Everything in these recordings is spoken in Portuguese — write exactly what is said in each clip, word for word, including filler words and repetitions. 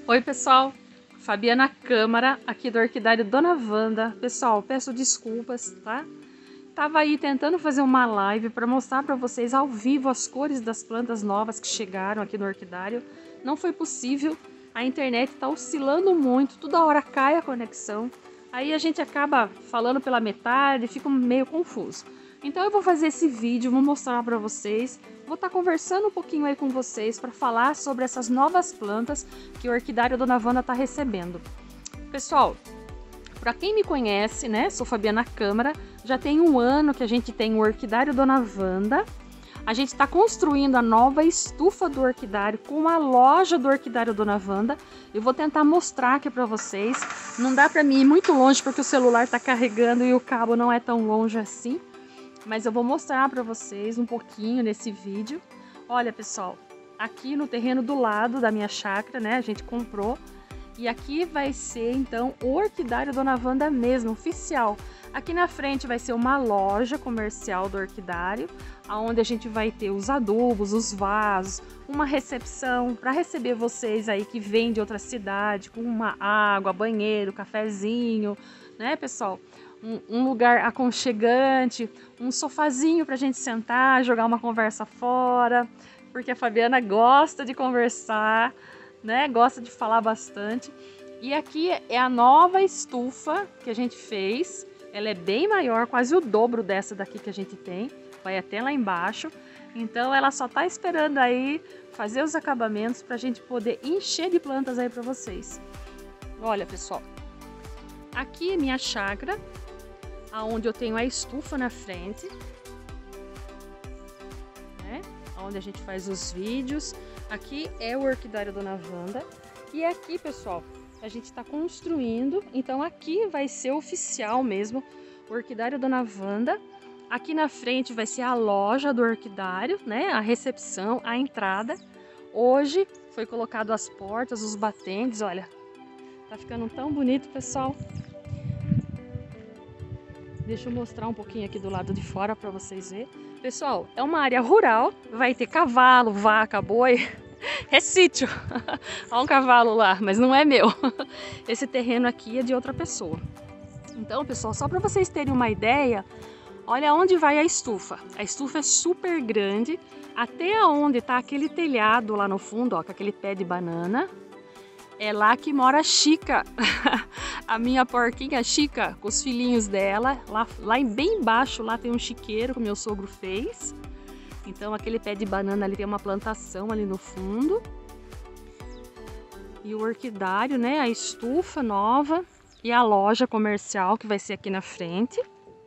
Oi pessoal, Fabiana Câmara aqui do Orquidário Dona Wanda. Pessoal, peço desculpas, tá? Tava aí tentando fazer uma live para mostrar para vocês ao vivo as cores das plantas novas que chegaram aqui no orquidário. Não foi possível, a internet tá oscilando muito, toda hora cai a conexão. Aí a gente acaba falando pela metade, fica meio confuso. Então eu vou fazer esse vídeo, vou mostrar para vocês, vou estar conversando um pouquinho aí com vocês para falar sobre essas novas plantas que o Orquidário Dona Wanda está recebendo. Pessoal, para quem me conhece, né, sou Fabiana Câmara, já tem um ano que a gente tem o Orquidário Dona Wanda. A gente está construindo a nova estufa do orquidário com a loja do Orquidário Dona Wanda. Eu vou tentar mostrar aqui para vocês. Não dá para mim ir muito longe porque o celular está carregando e o cabo não é tão longe assim. Mas eu vou mostrar para vocês um pouquinho nesse vídeo. Olha pessoal, aqui no terreno do lado da minha chácara, né, a gente comprou. E aqui vai ser então o Orquidário Dona Wanda mesmo, oficial. Aqui na frente vai ser uma loja comercial do orquidário, onde a gente vai ter os adubos, os vasos, uma recepção para receber vocês aí que vêm de outra cidade, com uma água, banheiro, cafezinho, né pessoal? Um, um lugar aconchegante, um sofazinho para a gente sentar, jogar uma conversa fora, porque a Fabiana gosta de conversar, né? Gosta de falar bastante. E aqui é a nova estufa que a gente fez. Ela é bem maior, quase o dobro dessa daqui que a gente tem, vai até lá embaixo. Então ela só tá esperando aí fazer os acabamentos para a gente poder encher de plantas aí para vocês. Olha pessoal, aqui é minha chácara, aonde eu tenho a estufa na frente, né? Onde a gente faz os vídeos. Aqui é o Orquidário Dona Wanda. E aqui pessoal, a gente está construindo, então aqui vai ser oficial mesmo o Orquidário Dona Wanda. Aqui na frente vai ser a loja do orquidário, né? A recepção, a entrada. Hoje foi colocado as portas, os batentes, olha, tá ficando tão bonito pessoal. Deixa eu mostrar um pouquinho aqui do lado de fora para vocês verem. Pessoal, é uma área rural, vai ter cavalo, vaca, boi, é sítio. Olha um cavalo lá, mas não é meu. Esse terreno aqui é de outra pessoa. Então, pessoal, só para vocês terem uma ideia, olha onde vai a estufa. A estufa é super grande, até onde está aquele telhado lá no fundo, ó, com aquele pé de banana. É lá que mora a Chica, a minha porquinha Chica, com os filhinhos dela. Lá, lá bem embaixo lá tem um chiqueiro que o meu sogro fez. Então aquele pé de banana ali tem uma plantação ali no fundo. E o orquidário, né, a estufa nova e a loja comercial que vai ser aqui na frente.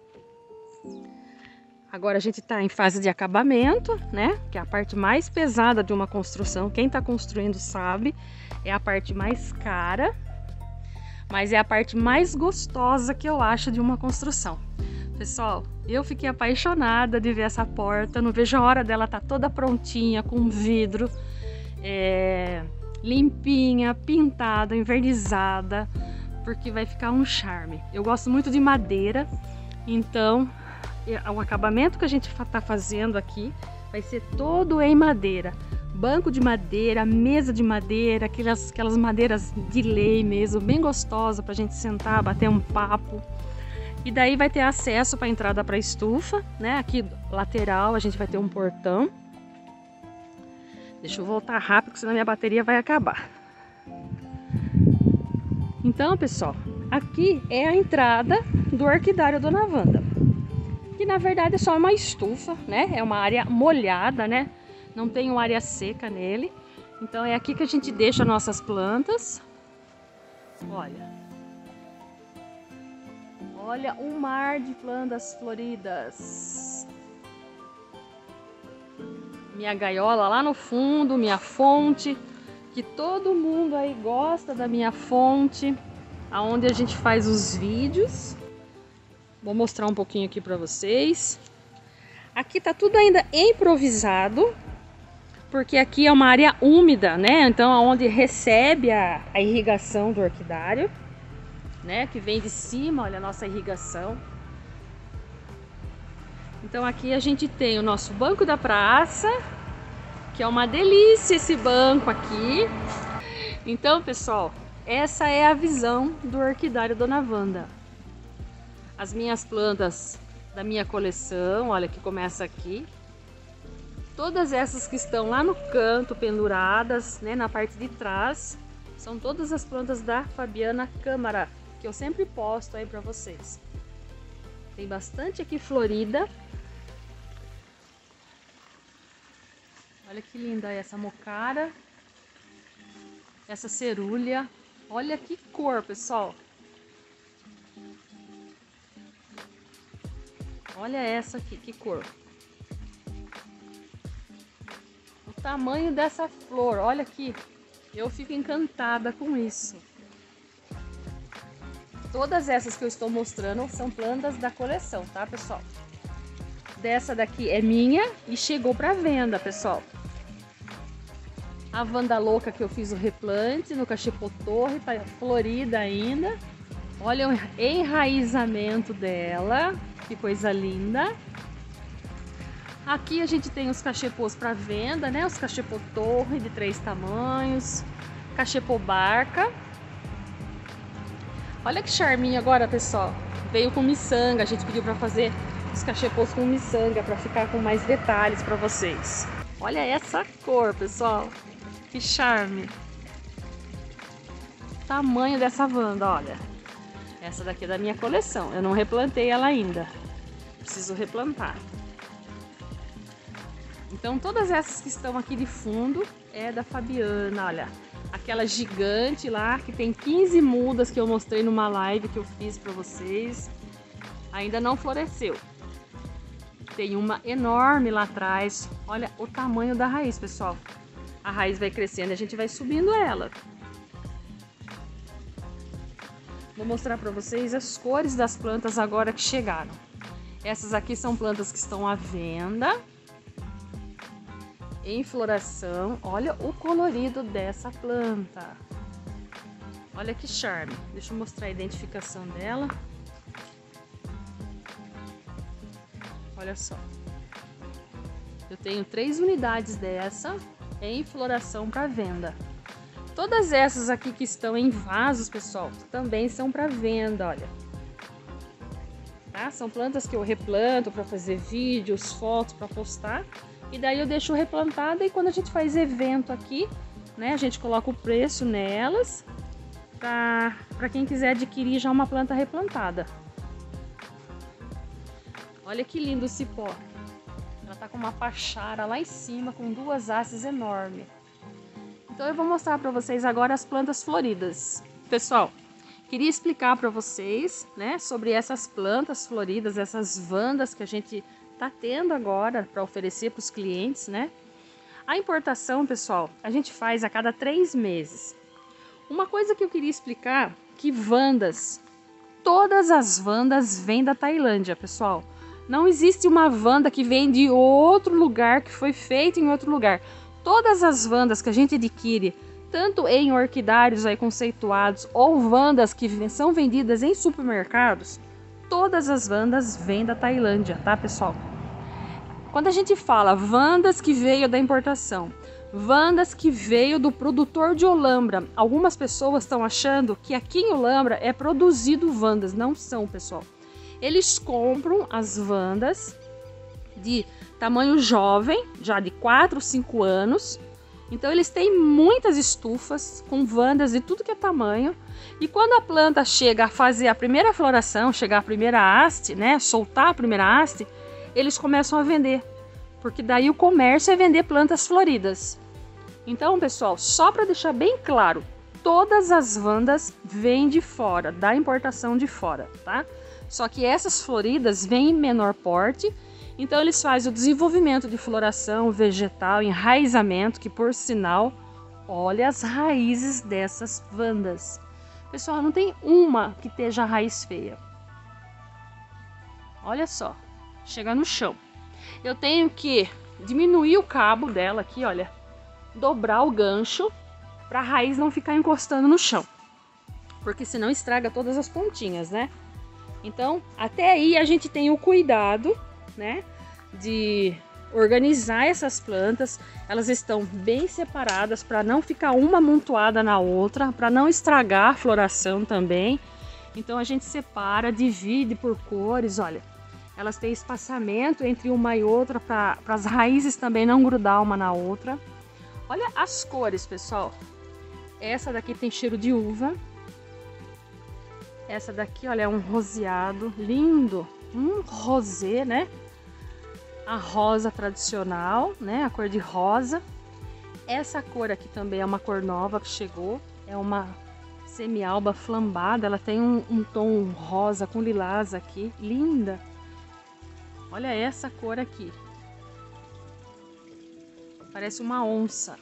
Agora a gente está em fase de acabamento, né? Que é a parte mais pesada de uma construção. Quem está construindo sabe, é a parte mais cara, mas é a parte mais gostosa que eu acho de uma construção. Pessoal, eu fiquei apaixonada de ver essa porta. Não vejo a hora dela estar toda prontinha, com vidro, é, limpinha, pintada, envernizada, porque vai ficar um charme. Eu gosto muito de madeira, então o acabamento que a gente está fazendo aqui vai ser todo em madeira. Banco de madeira, mesa de madeira, aquelas, aquelas madeiras de lei mesmo, bem gostosa para a gente sentar, bater um papo. E daí vai ter acesso para a entrada para a estufa, né? Aqui lateral a gente vai ter um portão. Deixa eu voltar rápido, senão minha bateria vai acabar. Então, pessoal, aqui é a entrada do Orquidário Dona Wanda. Que na verdade é só uma estufa, né? É uma área molhada, né? Não tem uma área seca nele. Então é aqui que a gente deixa nossas plantas. Olha. Olha um mar de plantas floridas. Minha gaiola lá no fundo, minha fonte, que todo mundo aí gosta da minha fonte, aonde a gente faz os vídeos. Vou mostrar um pouquinho aqui para vocês. Aqui tá tudo ainda improvisado, porque aqui é uma área úmida, né? Então, onde recebe a, a irrigação do orquidário, né? Que vem de cima, olha a nossa irrigação. Então, aqui a gente tem o nosso banco da praça, que é uma delícia esse banco aqui. Então, pessoal, essa é a visão do Orquidário Dona Wanda. As minhas plantas da minha coleção, olha que começa aqui. Todas essas que estão lá no canto, penduradas, né, na parte de trás, são todas as plantas da Fabiana Câmara, que eu sempre posto aí para vocês. Tem bastante aqui florida. Olha que linda essa mocara. Essa cerúlea. Olha que cor, pessoal. Olha essa aqui, que cor. O tamanho dessa flor, olha aqui. Eu fico encantada com isso. Todas essas que eu estou mostrando são plantas da coleção, tá, pessoal? Dessa daqui é minha e chegou para venda, pessoal. A Wanda Louca que eu fiz o replante no Cachepotorre, tá florida ainda. Olha o enraizamento dela, que coisa linda. Aqui a gente tem os cachepôs para venda, né? Os Cachepotorre de três tamanhos, Cachepô Barca. Olha que charminho agora, pessoal. Veio com miçanga, a gente pediu para fazer os cachepôs com miçanga para ficar com mais detalhes para vocês. Olha essa cor, pessoal. Que charme. Tamanho dessa Wanda, olha. Essa daqui é da minha coleção. Eu não replantei ela ainda. Preciso replantar. Então todas essas que estão aqui de fundo é da Fabiana, olha. Aquela gigante lá que tem quinze mudas que eu mostrei numa live que eu fiz para vocês. Ainda não floresceu. Tem uma enorme lá atrás. Olha o tamanho da raiz, pessoal. A raiz vai crescendo e a gente vai subindo ela. Vou mostrar para vocês as cores das plantas agora que chegaram. Essas aqui são plantas que estão à venda. Em floração. Olha o colorido dessa planta. Olha que charme. Deixa eu mostrar a identificação dela. Olha só. Eu tenho três unidades dessa em floração para venda. Todas essas aqui que estão em vasos, pessoal, também são para venda, olha. Tá? São plantas que eu replanto para fazer vídeos, fotos para postar. E daí eu deixo replantada e quando a gente faz evento aqui, né, a gente coloca o preço nelas para quem quiser adquirir já uma planta replantada. Olha que lindo o cipó. Ela tá com uma pachara lá em cima com duas hastes enormes. Então eu vou mostrar para vocês agora as plantas floridas. Pessoal, queria explicar para vocês, né, sobre essas plantas floridas, essas Wandas que a gente tá tendo agora para oferecer para os clientes, né? A importação, pessoal, a gente faz a cada três meses. Uma coisa que eu queria explicar, que Wandas, todas as Wandas vêm da Tailândia, pessoal. Não existe uma Wanda que vem de outro lugar, que foi feita em outro lugar. Todas as Wandas que a gente adquire, tanto em orquidários aí conceituados ou Wandas que são vendidas em supermercados, todas as Wandas vêm da Tailândia, tá, pessoal? Quando a gente fala Wandas que veio da importação, Wandas que veio do produtor de Olambra, algumas pessoas estão achando que aqui em Olambra é produzido Wandas. Não são, pessoal. Eles compram as Wandas de tamanho jovem, já de quatro, cinco anos. Então eles têm muitas estufas com Wandas de tudo que é tamanho. E quando a planta chega a fazer a primeira floração, chegar a primeira haste, né, soltar a primeira haste, eles começam a vender. Porque daí o comércio é vender plantas floridas. Então, pessoal, só para deixar bem claro, todas as Wandas vêm de fora, da importação de fora, tá? Só que essas floridas vêm em menor porte, então eles fazem o desenvolvimento de floração vegetal, enraizamento, que por sinal, olha as raízes dessas Wandas. Pessoal, não tem uma que esteja a raiz feia. Olha só, chega no chão. Eu tenho que diminuir o cabo dela aqui, olha, dobrar o gancho para a raiz não ficar encostando no chão, porque senão estraga todas as pontinhas, né? Então, até aí a gente tem o cuidado, né, de organizar essas plantas. Elas estão bem separadas para não ficar uma amontoada na outra, para não estragar a floração também. Então a gente separa, divide por cores, olha. Elas têm espaçamento entre uma e outra para as raízes também não grudar uma na outra. Olha as cores, pessoal. Essa daqui tem cheiro de uva. Essa daqui, olha, é um roseado lindo. Um rosé, né? A rosa tradicional, né? A cor de rosa. Essa cor aqui também é uma cor nova que chegou. É uma semi-alba flambada. Ela tem um, um tom rosa com lilás aqui. Linda. Olha essa cor aqui. Parece uma onça.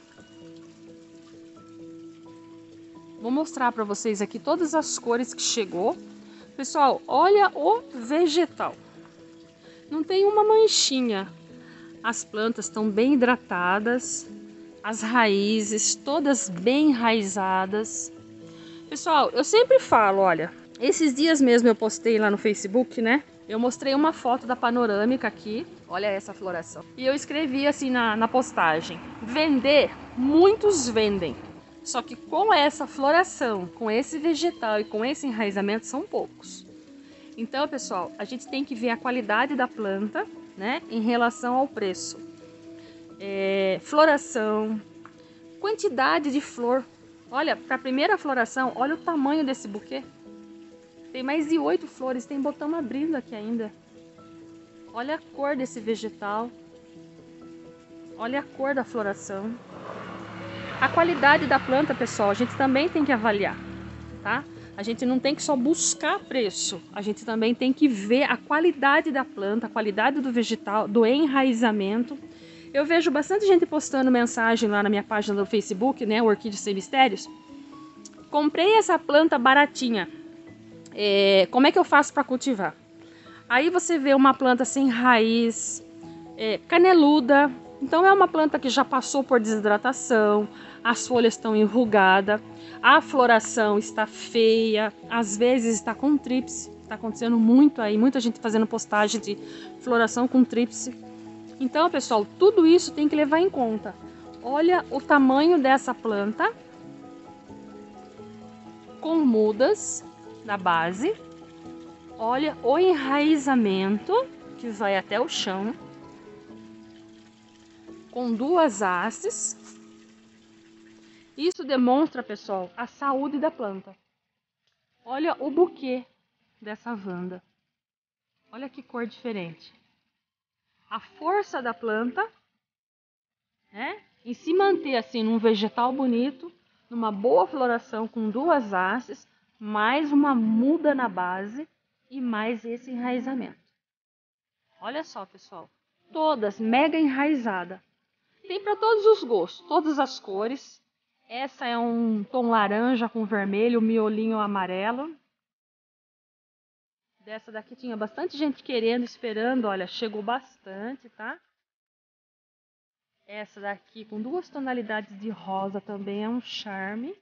Vou mostrar para vocês aqui todas as cores que chegou. Pessoal, olha o vegetal. Não tem uma manchinha. As plantas estão bem hidratadas. As raízes todas bem enraizadas. Pessoal, eu sempre falo, olha. Esses dias mesmo eu postei lá no Facebook, né? Eu mostrei uma foto da panorâmica aqui. Olha essa floração. E eu escrevi assim na, na postagem. Vender, muitos vendem. Só que com essa floração, com esse vegetal e com esse enraizamento, são poucos. Então, pessoal, a gente tem que ver a qualidade da planta, né, em relação ao preço. É, floração, quantidade de flor. Olha, para a primeira floração, olha o tamanho desse buquê. Tem mais de oito flores, tem botão abrindo aqui ainda. Olha a cor desse vegetal. Olha a cor da floração. A qualidade da planta, pessoal, a gente também tem que avaliar, tá? A gente não tem que só buscar preço, a gente também tem que ver a qualidade da planta, a qualidade do vegetal, do enraizamento. Eu vejo bastante gente postando mensagem lá na minha página do Facebook, né, Orquídeas Sem Mistérios. Comprei essa planta baratinha, é, como é que eu faço para cultivar? Aí você vê uma planta sem raiz, é, caneluda. Então é uma planta que já passou por desidratação, as folhas estão enrugadas, a floração está feia, às vezes está com tríplice, está acontecendo muito aí, muita gente fazendo postagem de floração com tríplice. Então, pessoal, tudo isso tem que levar em conta. Olha o tamanho dessa planta, com mudas na base, olha o enraizamento que vai até o chão. Com duas hastes. Isso demonstra, pessoal, a saúde da planta. Olha o buquê dessa vanda. Olha que cor diferente. A força da planta, né, em se manter assim num vegetal bonito, numa boa floração com duas hastes, mais uma muda na base e mais esse enraizamento. Olha só, pessoal, todas mega enraizada. Tem para todos os gostos, todas as cores. Essa é um tom laranja com vermelho, miolinho amarelo. Dessa daqui tinha bastante gente querendo, esperando. Olha, chegou bastante, tá? Essa daqui com duas tonalidades de rosa também é um charme.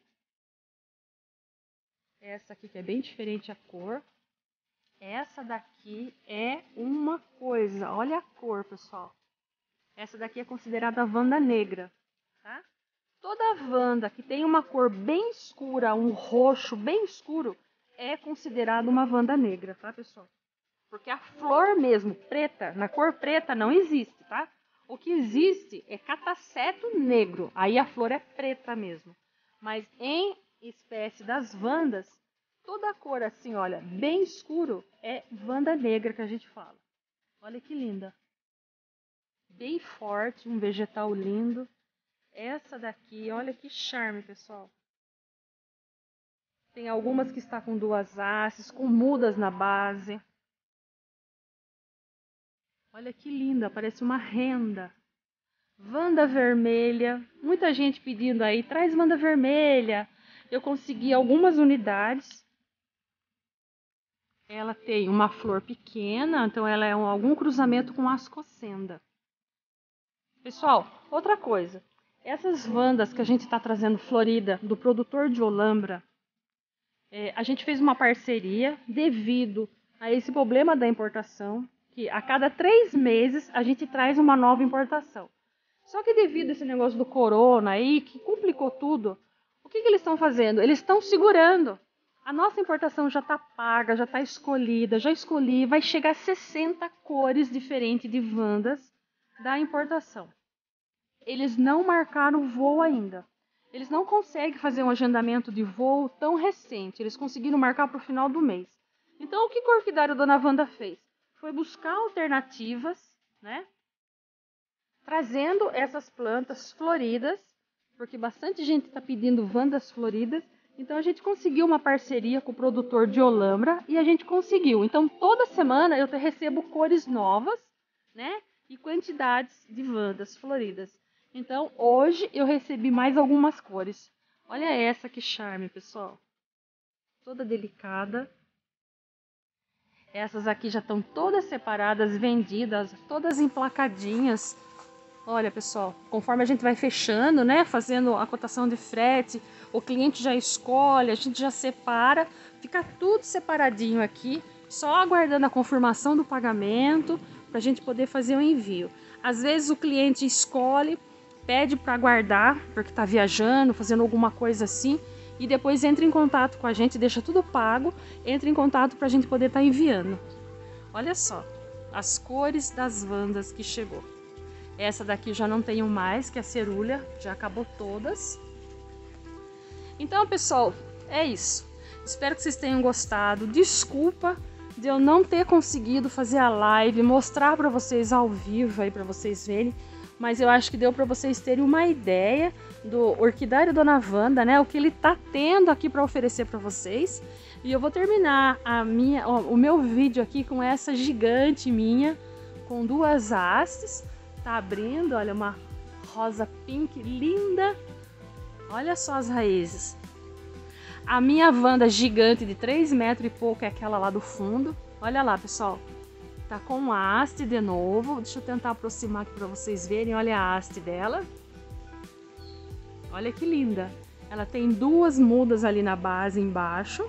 Essa aqui que é bem diferente a cor. Essa daqui é uma coisa. Olha a cor, pessoal. Essa daqui é considerada a vanda negra, tá? Toda vanda que tem uma cor bem escura, um roxo bem escuro, é considerada uma vanda negra, tá, pessoal? Porque a flor mesmo, preta, na cor preta, não existe, tá? O que existe é cataceto negro, aí a flor é preta mesmo. Mas em espécie das vandas, toda a cor assim, olha, bem escuro, é vanda negra que a gente fala. Olha que linda. Bem forte, um vegetal lindo. Essa daqui, olha que charme, pessoal. Tem algumas que está com duas hastes, com mudas na base. Olha que linda, parece uma renda. Vanda vermelha, muita gente pedindo aí, traz vanda vermelha. Eu consegui algumas unidades. Ela tem uma flor pequena, então ela é um, algum cruzamento com ascocenda. Pessoal, outra coisa. Essas vandas que a gente está trazendo florida do produtor de Olambra, é, a gente fez uma parceria devido a esse problema da importação, que a cada três meses a gente traz uma nova importação. Só que devido a esse negócio do corona aí, que complicou tudo, o que, que eles estão fazendo? Eles estão segurando. A nossa importação já está paga, já está escolhida, já escolhi, vai chegar a sessenta cores diferentes de Wandas da importação. Eles não marcaram o voo ainda. Eles não conseguem fazer um agendamento de voo tão recente. Eles conseguiram marcar para o final do mês. Então, o que o Orquidário Dona Wanda fez? Foi buscar alternativas, né? Trazendo essas plantas floridas, porque bastante gente está pedindo Wandas floridas. Então a gente conseguiu uma parceria com o produtor de Olambra e a gente conseguiu. Então toda semana eu recebo cores novas, né? E quantidades de Wandas floridas. Então hoje eu recebi mais algumas cores. Olha essa que charme, pessoal. Toda delicada. Essas aqui já estão todas separadas, vendidas, todas emplacadinhas. Olha, pessoal, conforme a gente vai fechando, né, fazendo a cotação de frete, o cliente já escolhe, a gente já separa, fica tudo separadinho aqui, só aguardando a confirmação do pagamento para a gente poder fazer o envio. Às vezes o cliente escolhe, pede para guardar, porque está viajando, fazendo alguma coisa assim, e depois entra em contato com a gente, deixa tudo pago, entra em contato para a gente poder estar tá enviando. Olha só, as cores das Wandas que chegou. Essa daqui já não tenho mais, que é a cerulha, já acabou todas. Então, pessoal, é isso. Espero que vocês tenham gostado. Desculpa de eu não ter conseguido fazer a live, mostrar para vocês ao vivo aí para vocês verem, mas eu acho que deu para vocês terem uma ideia do Orquidário Dona Wanda, né? O que ele tá tendo aqui para oferecer para vocês. E eu vou terminar a minha, o meu vídeo aqui com essa gigante minha, com duas hastes. Tá abrindo, olha, uma rosa pink linda. Olha só as raízes. A minha Wanda gigante de três metros e pouco é aquela lá do fundo. Olha lá, pessoal. Tá com a haste de novo. Deixa eu tentar aproximar aqui para vocês verem. Olha a haste dela. Olha que linda. Ela tem duas mudas ali na base embaixo.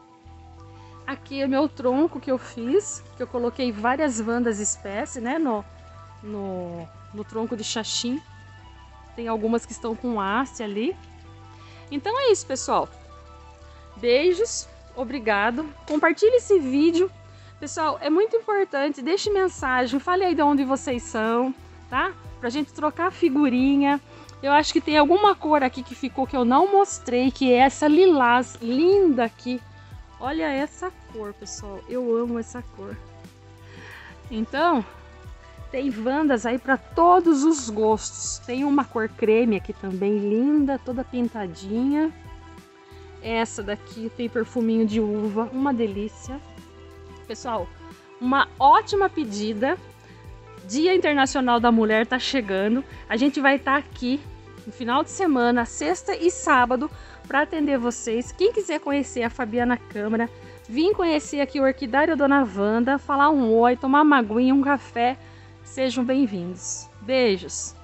Aqui é o meu tronco que eu fiz. Que eu coloquei várias Wandas espécie, né? No... No, no tronco de xaxim. Tem algumas que estão com haste ali. Então é isso, pessoal. Beijos, obrigado. Compartilhe esse vídeo. Pessoal, é muito importante. Deixe mensagem, fale aí de onde vocês são, tá? Pra gente trocar figurinha. Eu acho que tem alguma cor aqui que ficou que eu não mostrei, que é essa lilás linda aqui. Olha essa cor, pessoal. Eu amo essa cor. Então... tem Wandas aí para todos os gostos. Tem uma cor creme aqui também, linda, toda pintadinha. Essa daqui tem perfuminho de uva, uma delícia. Pessoal, uma ótima pedida. Dia Internacional da Mulher tá chegando. A gente vai estar tá aqui no final de semana, sexta e sábado, para atender vocês. Quem quiser conhecer a Fabiana Câmara, vim conhecer aqui o Orquidário Dona Wanda, falar um oi, tomar uma aguinha, um café. Sejam bem-vindos. Beijos!